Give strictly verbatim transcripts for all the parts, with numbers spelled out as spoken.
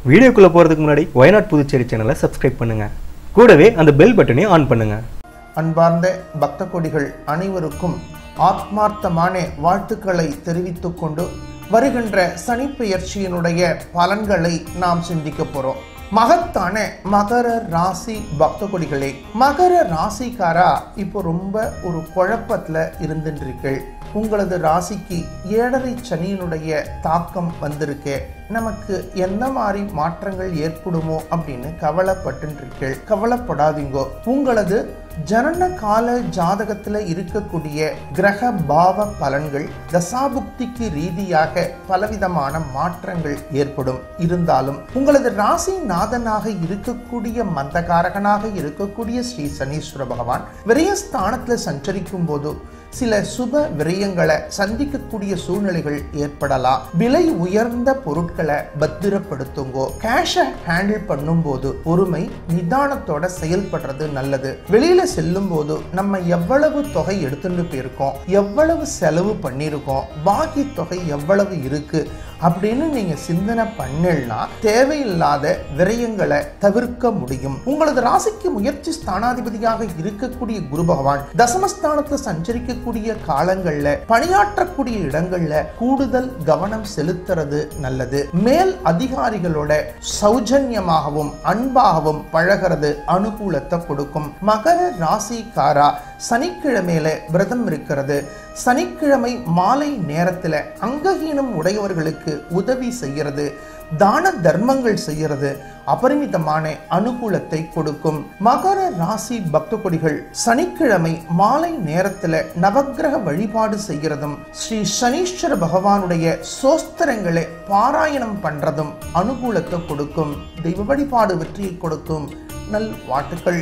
வீடியோக்குள்ள போறதுக்கு முன்னாடி வயநாட் புதுச்சேரி சேனலை சப்ஸ்கிரைப் பண்ணுங்க. கூடவே அந்த பெல் பட்டனையும் ஆன் பண்ணுங்க. அன்பார்ந்த பக்த கொடிகள் அனைவருக்கும் ஆத்மார்த்தமான வாழ்த்துக்களை தெரிவித்துக் கொண்டு வருகின்ற சனிப்பெயர்ச்சியினுடைய பலன்களை நாம் சிந்திக்க போறோம். மகத்தான மகர ராசி பக்த கொடிகளே, மகர ராசிக்காரா இப்போ ரொம்ப ஒரு குழப்பத்துல இருந்துருக்கீர்கள். உங்களது ராசிக்கு ஏழரை சனியினுடைய தாக்கம் வந்திருக்கு. நமக்கு என்ன மாதிரி மாற்றங்கள் ஏற்படுமோ அப்படின்னு கவலைப்பட்டு கவலைப்படாதீங்கோ. உங்களது ஜனன கால ஜாதகத்துல இருக்கக்கூடிய கிரக பாவ பலன்கள் தசாபுக்திக்கு ரீதியாக பலவிதமான மாற்றங்கள் ஏற்படும். இருந்தாலும் உங்களது ராசி நாதனாக இருக்கக்கூடிய மந்தகாரகனாக இருக்கக்கூடிய ஸ்ரீ சனீஸ்வர பகவான் விரயஸ்தானத்துல சஞ்சரிக்கும் போது சில சுப விரயங்களை சந்திக்கக்கூடிய சூழ்நிலைகள் ஏற்படலாம். விலை உயர்ந்த பொருட்களை பத்திரப்படுத்துங்கோ. கேஷை ஹேண்டில் பண்ணும் போது பொறுமை நிதானத்தோட செயல்படுறது நல்லது. வெளியில செல்லும் போது நம்ம எவ்வளவு தொகை எடுத்துட்டு போயிருக்கோம், எவ்வளவு செலவு பண்ணிருக்கோம், பாக்கி தொகை எவ்வளவு இருக்கு அப்படின்னு நீங்க சிந்தனை பண்ணலனா தேவையில்லாத விரயங்களை தவிர்க்க முடியும். உங்களது ராசிக்கு முயற்சி ஸ்தானாதிபதியாக இருக்கக்கூடிய குரு பகவான் தசமஸ்தானத்துல சஞ்சரிக்கக்கூடிய காலங்கள்ல பணியாற்றக்கூடிய இடங்கள்ல கூடுதல் கவனம் செலுத்துறது நல்லது. மேல் அதிகாரிகளோட சௌஜன்யமாகவும் அன்பாகவும் பழகிறது அனுகூலத்தை கொடுக்கும். மகர ராசிக்காரா சனிக்கிழமையில விரதம் இருக்கிறது. சனிக்கிழமை மாலை நேரத்துல அங்கஹீனம் உடையவர்களுக்கு உதவி செய்கிறது, தான தர்மங்கள் செய்கிறது அபரிமிதமான அனுகூலத்தை கொடுக்கும். மகர ராசி பக்த கொடிகள் சனிக்கிழமை மாலை நேரத்துல நவக்கிரக வழிபாடு செய்கிறதும் ஸ்ரீ சனீஸ்வர பகவானுடைய சோஸ்திரங்களை பாராயணம் பண்றதும் அனுகூலத்தை கொடுக்கும். தெய்வ வழிபாடு வெற்றியை கொடுக்கும். நல் வாழ்த்துக்கள்.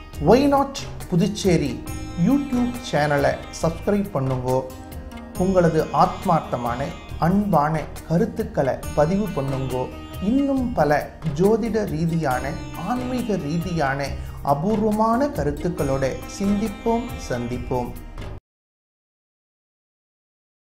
வயநாட் புதுச்சேரி யூடியூப் சேனலை சப்ஸ்கிரைப் பண்ணுங்கோ. உங்களது ஆத்மார்த்தமான அன்பான கருத்துக்களை பதிவு பண்ணுங்கோ. இன்னும் பல ஜோதிட ரீதியான ஆன்மீக ரீதியான அபூர்வமான கருத்துக்களோட சிந்திப்போம், சந்திப்போம்.